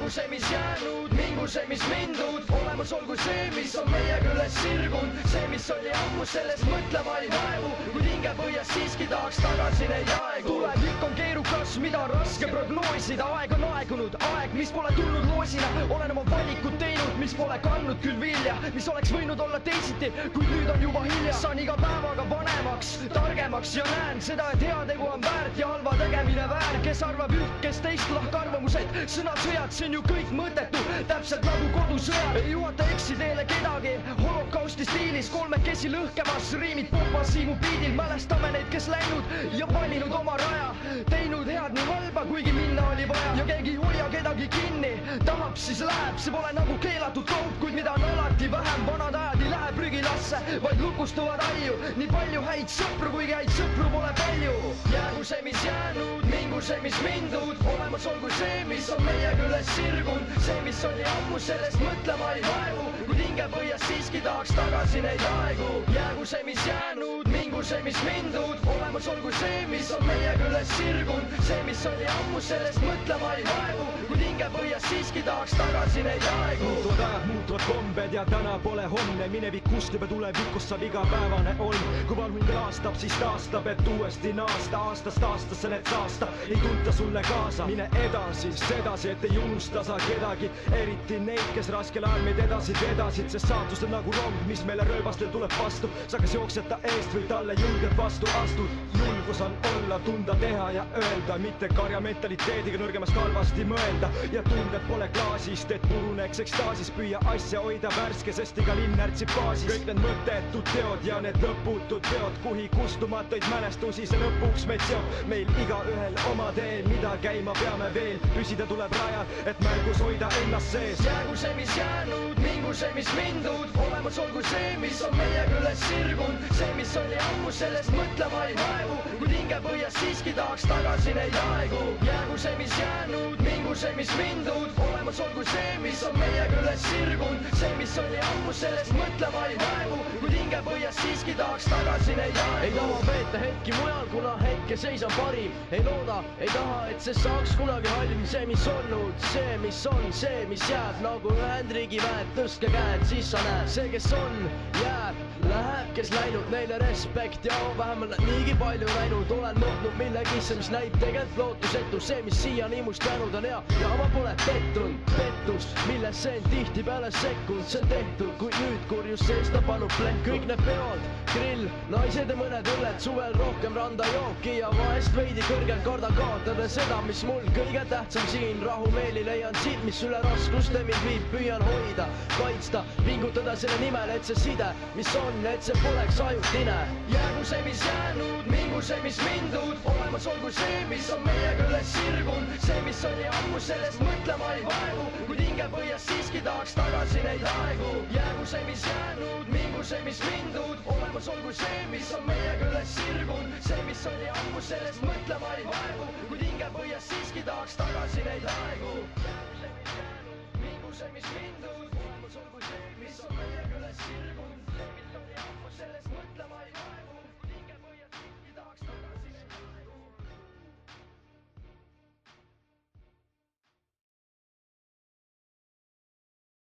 jäägu see, mis jäänud, mingu see, mis mindud, olemas olgu see, mis on meiega üles sirgunud. See, mis oli ammu, sellest mõtlema ei vaevu, kuid hingepõhjas siiski tahaks tagasi neid aegu. Tulevik on keerukas, mida on raske prognoosida. Aeg on aegunud, aeg, mis pole tulnud loosina. Olen oma valikud teinud, mis pole kandnud küll vilja, mis oleks võinud olla teisiti, kuid nüüd on juba hilja. Saan iga päevaga vanemaks, targemaks ja näen seda, et heategu on väärt ja halva tegemine väär. Kes arvab üht, kes teist, lahkarvamused, sõnad, sõjad, see on ju kõik mõttetu, täpselt nagu kodusõjad. Ei juhata eksi teele kedagi, holokausti stiilis, kolmekesi lõhkemas, riimid popasiimu biidil. Mälestame neid, kes läinud ja valinud oma raja, teinud head nii halba, kuigi minna oli vaja. Ja keegi ei hoia kedagi kinni, tahab siis läheb, see pole nagu keelatud kaup, kuid mida on alati vähem. Vanad ajad ei lähe prügilasse, vaid lukustuvad aiu. Nii palju häid sõpru, kuigi häid sõpru pole palju. Jäägu see, mis jäänud, mingu see, mis mindud, olemas olgu see, mis on meiega üles sirgunud. See, mis oli ammu, sellest mõtlema ei vaevu, kuid hingepõhjas siiski tahaks tagasi neid aegu. Jäägu see, mis jäänud, mingu see, mis mindud, olemas olgu see, mis on meiega üles sirgunud. See, mis oli ammu, sellest mõtlema ei vaevu, kuid hingepõhjas siiski tahaks tagasi neid aegu. Muutuvad ajad, muutuvad kombed ja täna pole homne. Minevik kustub ja tulevikust saab igapäevane olm. Kui vanhuing laastab, siis taastab, et uuesti naasta. Aastast aastasse need saasta, ei tunta sulle kaasa. Mine edasi, sedasi, et ei unusta sa kedagi. Eriti neid, kes raskel ajal meid edasi vedasid. Sest saatus on nagu rong, mis meile rööbastel tuleb vastu. Sa kas jooksed ta eest või talle julgelt vastu astud. Julgus on olla, tunda, teha ja öelda, mitte karja mentaliteediga nõrgemast halvasti mõelda. Ja tunded pole klaasist, et puruneks ekstaasis. Püüa asja hoida värske, sest iga linn ärtsib baasis. Kõik need mõttetud teod ja need lõputud peod, kuhi kustumatuid mälestusi see lõpuks meid seob. Meil igaühel oma tee, mida käima peame veel. Püsida tuleb rajal, et mängus hoida ennast sees. Jäägu see, mis jäänud, mingu see, mis mindud, olemas olgu see, mis on meiega üles sirgunud. See, mis oli ammu, sellest mõtlema ei vaevu, kuid hingepõhjas siiski tahaks tagasi neid aegu. Jäägu see, mis jäänud, mingu see, mis mindud, olemas olgu see, mis on meiega üles sirgunud. See, mis oli ammu, sellest mõtlema ei vaevu, kuid hingepõhjas siiski tahaks tagasi neid aegu. Ei taha veeta hetki mujal, kuna hetke seis on parim. Ei looda, ei taha, et see saaks kunagi halvim. See, mis olnud, see, mis on, see, mis jääb, nagu Ühendriigi väed, tõstke käed, siis sa näed. See, kes on, jääb, läheb, kes läinud, neile respekt ja vähemalt nad niigi palju näinud. Olen mõtnud millegisse, mis näib tegelikult lootusetu. See, mis siiani must jäänud on hea ja ma pole pettunud. Pettus, milles see on tihtipeale sekkunud, see on tehtud, kuid nüüd kurjus sees ta panub plekku. Kõik need peod, grill, naised ja mõned õlled, suvel rohkem randa jooki ja vahest veidi kõrgel kardan kaotada seda, mis mul kõige tähtsam siin. Rahumeeli leian siit, mis üle raskuste mind viib, püüan hoida, kaitsta, pingutada selle nimel, et see side, mis on, et see poleks ajutine. Jäägu see, mis jäänud, mingu see, mis mindud, olemas olgu see, mis on meiega üles sirgunud. See, mis oli ammu, sellest mõtlema ei vaevu, kuid hingepõhjas siiski tahaks tagasi neid aegu. Jäägu see, mis jäänud, mingu see, mis mindud, olemas olgu see, mis on meiega üles sirgunud. See, mis oli ammu, sellest mõtlema ei vaevu, kuid hingepõhjas siiski tahaks tagasi neid aegu. Jäägu see, mis jäänud, mingu see, mis mindud, olemas olgu see, mis on